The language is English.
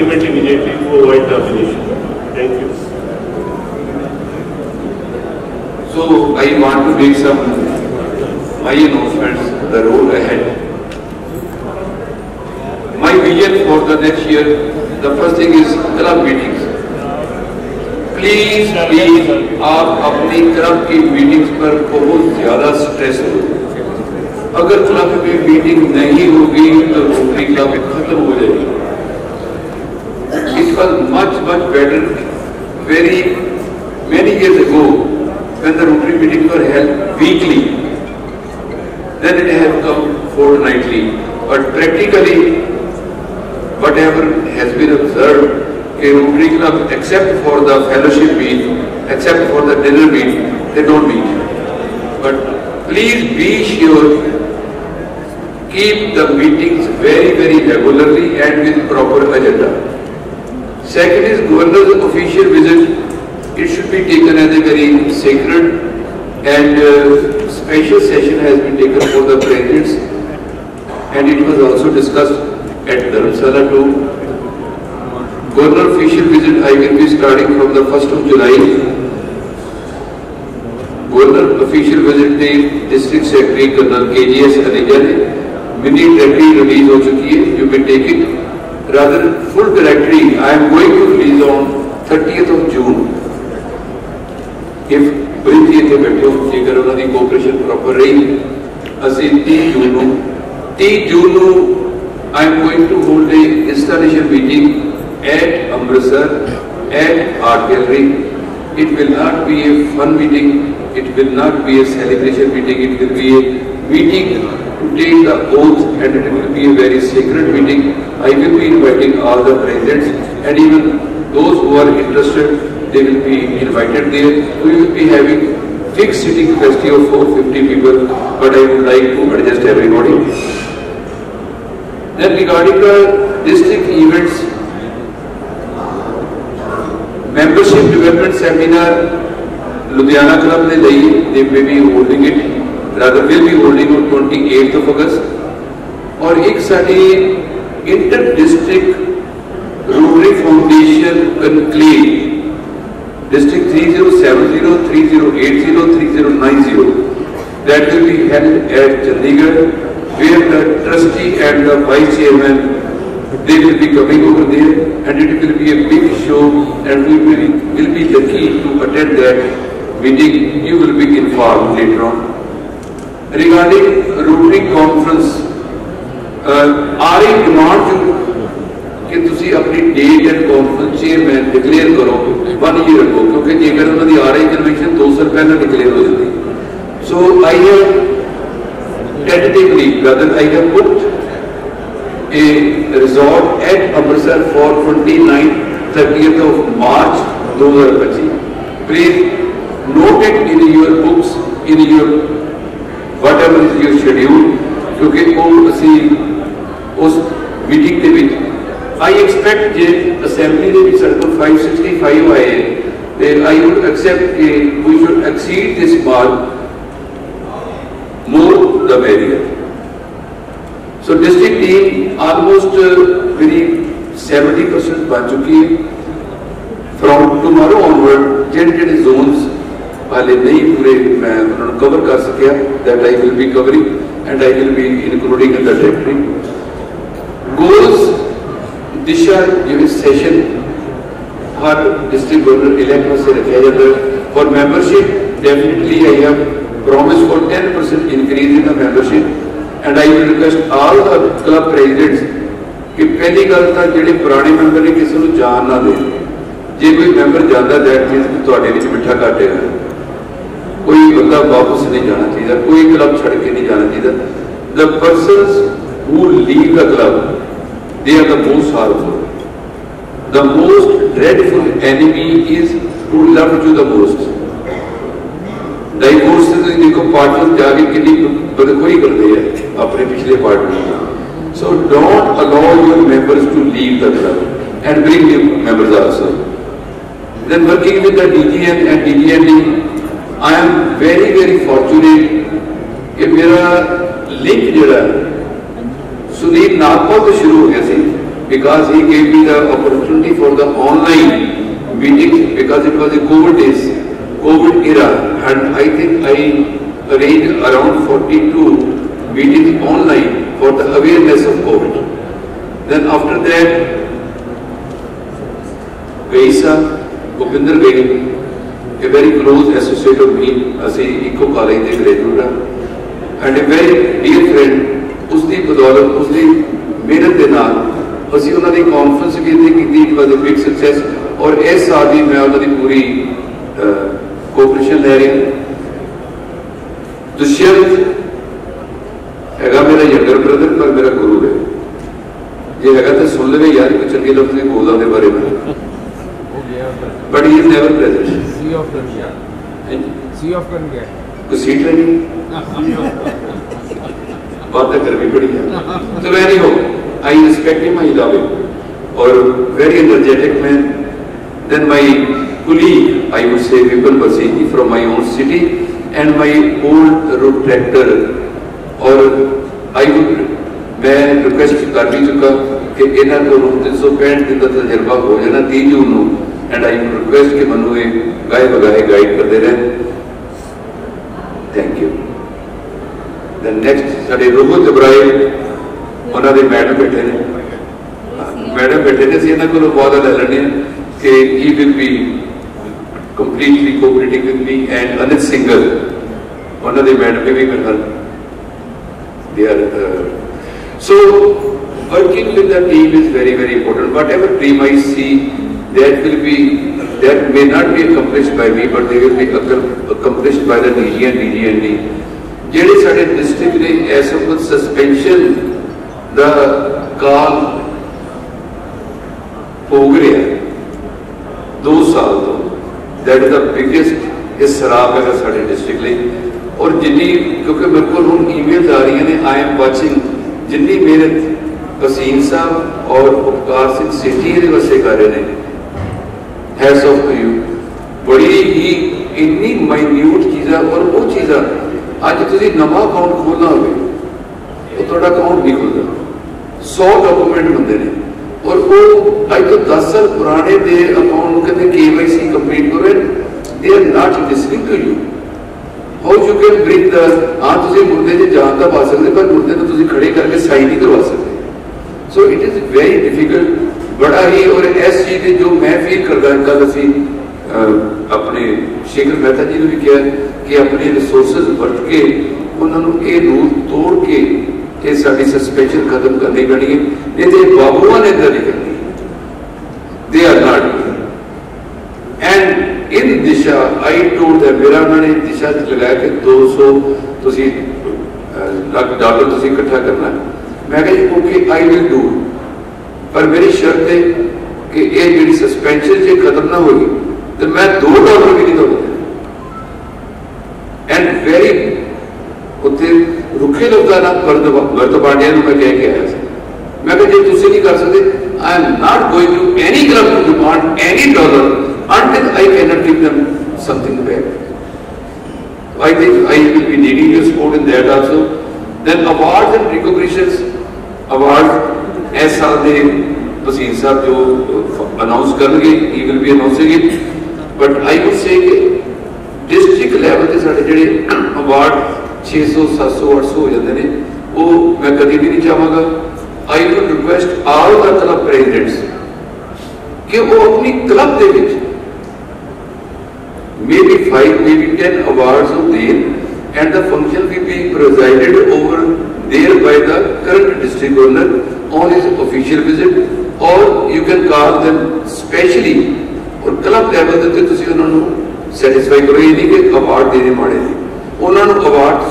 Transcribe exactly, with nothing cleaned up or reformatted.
implement immediately to avoid termination. Thank you. So I want to make some my announcements, the road ahead. My vision for the next year, the first thing is club meetings. Please, please, आप अपनी club की meetings पर बहुत ज़्यादा stress हो। अगर club में meeting नहीं होगी तो रोटरी क्लब खत्म हो जाएगी। It was much much better very many years ago when the Rotary meetings were held weekly. Then it has come fortnightly. But practically, whatever has been observed, a Rotary club, except for the fellowship meet, except for the dinner meet, they don't meet. But please be sure, keep the meetings very, very regularly and with proper agenda. Second is governor's official visit. It should be taken as a very sacred and uh, special session has been taken for the presidents, and it was also discussed at Dharamsala too. Governor official visit I will be starting from the first of July. Governor official visit the District Secretary Colonel K G S Aneja ने mini directory release हो चुकी है. You may take it. Rather full directory I am going to release on thirtieth of June. If Brinti इतने बैठे हो, जेकर उन्होंने cooperation proper रही, असी तीस जून को, तीस जून को I am going to hold a installation meeting at Amritsar at Art Gallery. It will not be a fun meeting. It will not be a celebration meeting. It will be a meeting to take the oath, and it will be a very sacred meeting. I will be inviting all the presidents and even those who are interested. They will be invited there. We will be having fixed sitting capacity of four hundred fifty people, but I would like to adjust everybody. Then regarding the district events, membership development seminar, Ludhiana Club ne layi, they may be holding it, rather will be holding on twenty-eighth of August. और एक sari inter district Rotary Foundation conclave, District three zero seven zero, three zero eight zero, three zero nine zero, that will be held at Chandigarh, where the trustee and the vice chairman, they will be coming over there, and it will be a big show, and we will, will be lucky to attend that meeting. You will be informed later on. Regarding Rotary Conference, आ रही demand कि तुसी अपनी date and conference chairman declare करो one year ago, क्योंकि जेकर उन्होंने आ रही convention दो साल पहले डिक्लेयर हो जाती. So I have tentatively brother I have booked a resort at Amritsar for twenty-ninth thirtieth of March twenty twenty-five. Please note it in your books, in your whatever is your schedule, क्योंकि वो असी उस meeting के विच I expect J assembly ਦੇ ਵਿੱਚ ਸਾਡੇ ਕੋਲ five sixty-five ਆਏ ਤੇ I would accept कि we should exceed this mark, more the merrier. So district team almost uh, very seventy percent बन चुकी है. From tomorrow onward ਜਿਹੜੇ ਜਿਹੜੇ zones हाले नहीं पूरे मैं उन्होंने कवर कर सकिया, that I will be covering and I will be including in the directory. Goals Disha जो सेशन हर डिस्ट्रिक्ट गवर्नर इलेक्ट से रखा जाता है. For membership definitely I have promise for ten percent increase in the membership and I will request all the club presidents कि पहली गल तो जो पुराने मैंबर ने किसी को जान ना दे. जे कोई मैंबर जाता दैट मीनस तुहाडे विच मिठा घट है. कोई बंदा वापस नहीं जाना चाहिए, कोई क्लब छड़ के नहीं जाना चाहिए. The persons who leave the club, they are the most harmful. The most dreadful enemy is who loved you the most. Divorce से देखो पार्टनर जाके कितनी बदखोरी करते हैं अपने पिछले पार्टनर. So don't allow your members to leave the club and bring new members also. Then working with the D G N and D G N D, I am very very fortunate कि मेरा link जो है सुनील नागपुर से शुरू हो गया सी. because he gave me the opportunity for the online meeting, because it was the COVID days, COVID era, and I think I arranged around forty-two meetings online for the awareness of COVID. Then after that, Gaisa, Bhupinder Gai, a very close associate of me, asi eco college de graduate, and a very dear friend, उसकी बदौलत, उसकी मेहनत के नाल, असी उन्होंने conference भी इतनी की, it was a big success, और इस साल भी मैं उन्होंने पूरी कोऑपरेशन ले रहा हूँ। दुष्यंत हैगा मेरा यंगर ब्रदर, पर मेरा गुरु है, जे हैगा तो सुन ले यार, कोई चंगी लफ्ज़ नहीं बोलदा उहदे बारे में, but he is never present. See off कर गया, सी ऑफ कर गया, कोई सीट नहीं, बात कर भी पड़ी है। तो मैं नहीं हो, I respect him, I love him, और very energetic man. Then my colleague, I would say Vipul Basiji from my own city, and my old road tractor, और I would, मैं रिक्वेस्ट कर भी चुका कि इन्हों को तीन सौ पैंठ दिन का तजर्बा हो जाना तीन जून को, एंड आई वुड रिक्वेस्ट कि मैं ये गाए बगाए गाइड करते रहे। Thank you. दैन नेक्स्ट साढ़े रोहित इब्राहिम, उन्होंने मैडम बैठे ने, मैडम बैठे ने, इन्हों को बहुत ले लेने कि he will be completely cooperating with me, and Anit Singhal, one of the madam भी मेरे साथ, they are uh, so working with the team is very very important. Whatever dream I see, that will be, that may not be accomplished by me, but they will be accomplished by the D G and D G N D. जेडे साढ़े district ने ऐसा कुछ suspension दा काल हो गया दो साल तो, दैट इज द बिगेस्ट इसराफ है साढ़े डिस्ट्रिक्ट लिए, और जिन्नी, क्योंकि मेरे को हम ईमेल्स आ रही ने, आई एम वाचिंग, जिन्नी मेहनत वसीम साहब और उपकार सिंह सेठी ये वैसे कर रहे हैं, हैट्स ऑफ टू यू, बड़ी ही इन्नी माइन्यूट चीज़ा, और वो चीज़ा अज तुम नवा अकाउंट खोलना हो तो थोड़ा अकाउंट नहीं खुलता, सौ डॉक्यूमेंट बनते हैं, और वो अज तो दस साल पुराने दे अकाउंट कहते के वाई सी कंप्लीट करो, they are not listening to you. How you can bring the, हाँ तुम मुद्दे से जान तो पा सकते, पर मुद्दे तो तुम खड़े करके साइन नहीं करवा सकते। So it is very difficult, बड़ा ही, और इस चीज़ के जो मैं फील करता, कल असी अपने शेखर मेहता जी ने भी किया कि अपने रिसोर्सिस वरत के उन्होंने ये रूल तोड़ के ये साड़ी सस्पेंशन खत्म करनी पैनी है, नहीं तो बाबुआ ने इधर नहीं करनी, they are not. And in Disha I told them, मेरा उन्होंने दिशा लगाया कि दो सौ तुसी लाख डॉलर तुसी इकट्ठा करना है, मैं कहा ओके आई विल डू, पर मेरी शर्त है कि ये जी सस्पेंशन जो खत्म ना होगी तो मैं दो डॉलर भी नहीं दूंगा। एंड वेरी उत्थे रुखे लफ्ज़ां नाल भरत पांडिया मैं कह के आया, मैं कहा जो तुम नहीं कर सकते, I am not going to any club to demand any dollar until I cannot give them something back. I think I will be needing your support in that also. Then awards and recognitions, awards as साल दे वसीम साहब जो announce करेंगे, he will be announcing it. But I would say कि district level के साढ़े जड़े award छे सौ सत्त सौ अठ सौ हो जाते हैं, वो मैं कभी भी नहीं चाहांगा। I would request all the club presidents कि वो अपनी club they which maybe five, maybe ten awards of them, and the function will be presided over there by the current district governor on his official visit, or you can call them specially, और club level ते तुसीं उन्हां नूं satisfy करो, ये नहीं कि award देने माड़े, उन्हां नूं अवार्ड